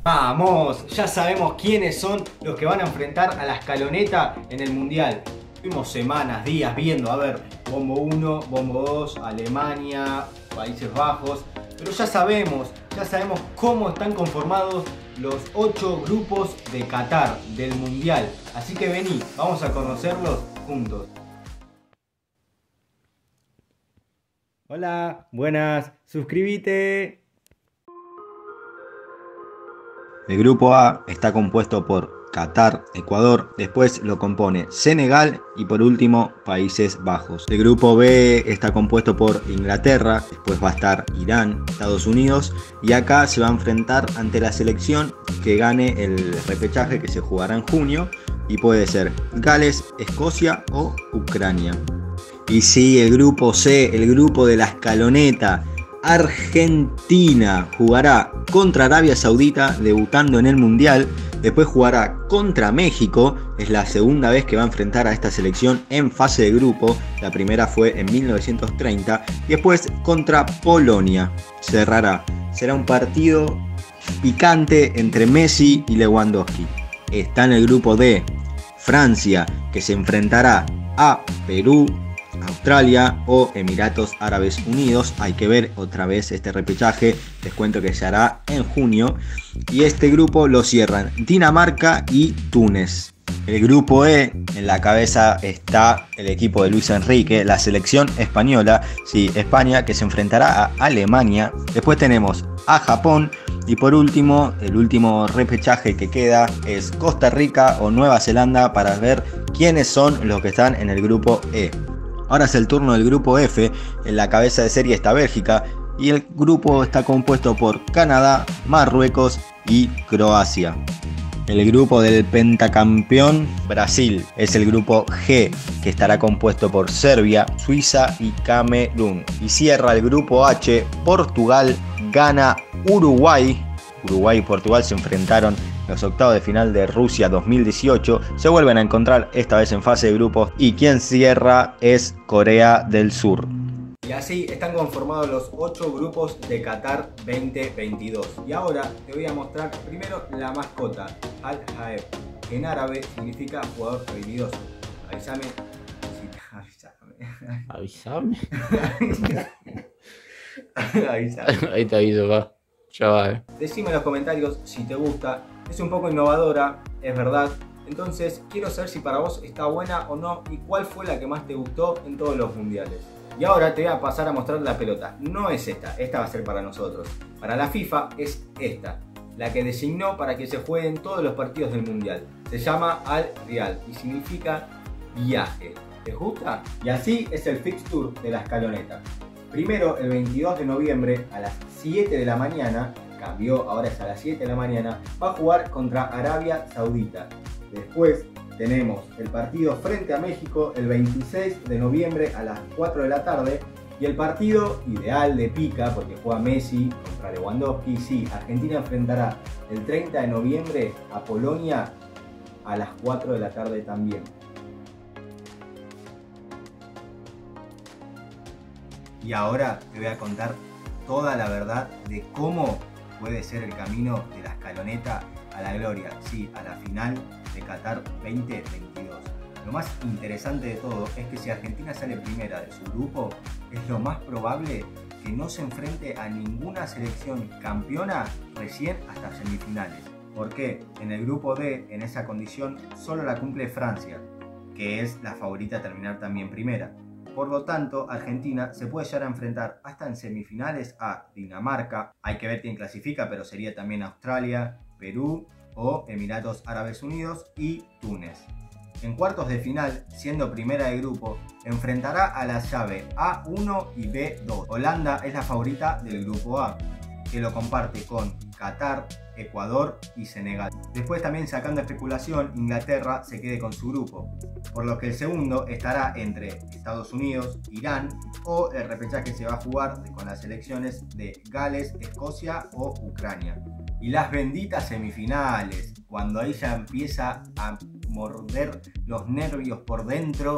Vamos, ya sabemos quiénes son los que van a enfrentar a la escaloneta en el Mundial. Tuvimos semanas, días viendo, a ver, bombo 1, bombo 2, Alemania, Países Bajos. Pero ya sabemos cómo están conformados los 8 grupos de Qatar, del Mundial. Así que vení, vamos a conocerlos juntos. Hola, buenas, suscríbete. El grupo A está compuesto por Qatar, Ecuador, después lo compone Senegal y por último Países Bajos. El grupo B está compuesto por Inglaterra, después va a estar Irán, Estados Unidos y acá se va a enfrentar ante la selección que gane el repechaje que se jugará en junio y puede ser Gales, Escocia o Ucrania. Y sí, el grupo C, el grupo de la escaloneta, Argentina jugará contra Arabia Saudita debutando en el Mundial, después jugará contra México, es la segunda vez que va a enfrentar a esta selección en fase de grupo, la primera fue en 1930, y después contra Polonia cerrará. Será un partido picante entre Messi y Lewandowski. Está en el grupo D, Francia, que se enfrentará a Perú, Australia o Emiratos Árabes Unidos. Hay que ver otra vez este repechaje, les cuento que se hará en junio. Y este grupo lo cierran Dinamarca y Túnez. El grupo E, en la cabeza está el equipo de Luis Enrique, la selección española, sí, España, que se enfrentará a Alemania. Después tenemos a Japón y por último, el último repechaje que queda es Costa Rica o Nueva Zelanda para ver quiénes son los que están en el grupo E. Ahora es el turno del grupo F, en la cabeza de serie está Bélgica y el grupo está compuesto por Canadá, Marruecos y Croacia. El grupo del pentacampeón Brasil es el grupo G, que estará compuesto por Serbia, Suiza y Camerún. Y cierra el grupo H, Portugal, Ghana, Uruguay. Uruguay y Portugal se enfrentaron en los octavos de final de Rusia 2018. Se vuelven a encontrar esta vez en fase de grupos y quien cierra es Corea del Sur. Y así están conformados los 8 grupos de Qatar 2022. Y ahora te voy a mostrar primero la mascota, Al-Haeb, que en árabe significa jugador habilidoso. Avísame. Avísame. Avísame. Ahí te aviso, va. Ya va, Decime en los comentarios si te gusta. Es un poco innovadora, es verdad. Entonces quiero saber si para vos está buena o no y cuál fue la que más te gustó en todos los mundiales. Y ahora te voy a pasar a mostrar la pelota. No es esta va a ser para nosotros. Para la FIFA es esta, la que designó para que se jueguen todos los partidos del mundial. Se llama Al Real y significa viaje. ¿Les gusta? Y así es el fixture de la escaloneta. Primero, el 22 de noviembre a las 7 de la mañana, cambió, ahora es a las 7 de la mañana, va a jugar contra Arabia Saudita. Después tenemos el partido frente a México el 26 de noviembre a las 4 de la tarde. Y el partido ideal de pica, porque juega Messi contra Lewandowski, sí, Argentina enfrentará el 30 de noviembre a Polonia a las 4 de la tarde también. Y ahora te voy a contar toda la verdad de cómo puede ser el camino de la escaloneta a la gloria, sí, a la final de Qatar 2022. Lo más interesante de todo es que si Argentina sale primera de su grupo, es lo más probable que no se enfrente a ninguna selección campeona recién hasta semifinales. ¿Por qué? En el grupo D, en esa condición, solo la cumple Francia, que es la favorita a terminar también primera. Por lo tanto, Argentina se puede llegar a enfrentar hasta en semifinales a Dinamarca. Hay que ver quién clasifica, pero sería también Australia, Perú o Emiratos Árabes Unidos y Túnez. En cuartos de final, siendo primera de grupo, enfrentará a la llave A1 y B2. Holanda es la favorita del grupo A, que lo comparte con Qatar, Ecuador y Senegal. Después, también sacando especulación, Inglaterra se quede con su grupo, por lo que el segundo estará entre Estados Unidos, Irán o el repechaje se va a jugar con las selecciones de Gales, Escocia o Ucrania. Y las benditas semifinales, cuando ahí ya empieza a morder los nervios por dentro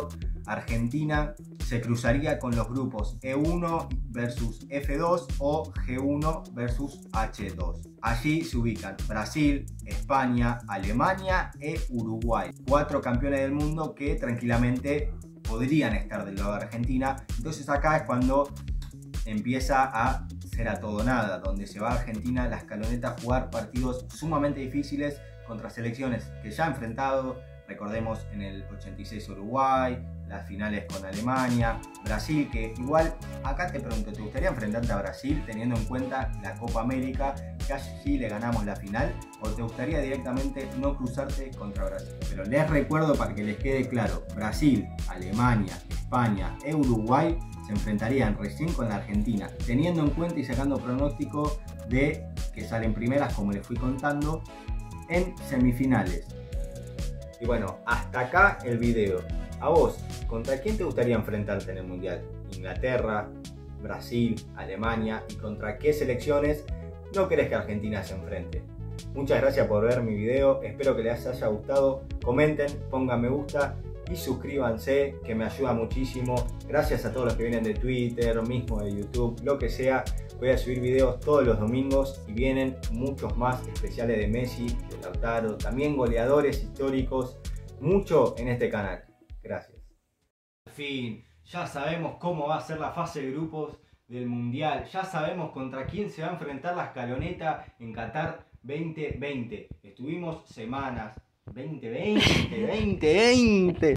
Argentina se cruzaría con los grupos E1 versus F2 o G1 versus H2. Allí se ubican Brasil, España, Alemania e Uruguay. 4 campeones del mundo que tranquilamente podrían estar del lado de Argentina. Entonces acá es cuando empieza a ser a todo nada, donde se va a Argentina a la escaloneta a jugar partidos sumamente difíciles contra selecciones que ya ha enfrentado. Recordemos en el 86 Uruguay, las finales con Alemania, Brasil, que igual acá te pregunto, ¿te gustaría enfrentarte a Brasil teniendo en cuenta la Copa América, que allí le ganamos la final? ¿O te gustaría directamente no cruzarte contra Brasil? Pero les recuerdo para que les quede claro, Brasil, Alemania, España e Uruguay se enfrentarían recién con la Argentina, teniendo en cuenta y sacando pronóstico de que salen primeras, como les fui contando, en semifinales. Y bueno, hasta acá el video. A vos, ¿contra quién te gustaría enfrentarte en el Mundial? ¿Inglaterra, Brasil, Alemania? ¿Y contra qué selecciones no querés que Argentina se enfrente? Muchas gracias por ver mi video, espero que les haya gustado. Comenten, pongan me gusta y suscríbanse, que me ayuda muchísimo. Gracias a todos los que vienen de Twitter, mismo de YouTube, lo que sea. Voy a subir videos todos los domingos y vienen muchos más especiales de Messi, de Lautaro, también goleadores históricos, mucho en este canal. Gracias. Al fin, ya sabemos cómo va a ser la fase de grupos del Mundial, ya sabemos contra quién se va a enfrentar la escaloneta en Qatar 2020. Estuvimos semanas, 2020.